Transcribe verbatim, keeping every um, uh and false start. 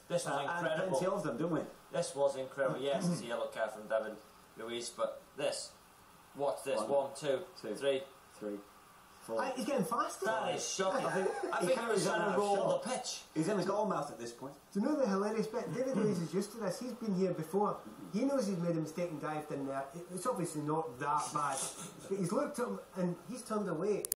This was uh, incredible. and plenty of them, don't we? This was incredible. Yes, it's a yellow card from David Luiz, but this, what's this? One, One, two, two, three, three, four. Uh, he's getting faster. That is shocking. I think, I think he was trying to roll the pitch. He's in the goal mouth at this point. Do you know the hilarious bit? David Luiz is used to this. He's been here before. He knows he's made a mistake and dived in there. It's obviously not that bad. But he's looked at him and he's turned away.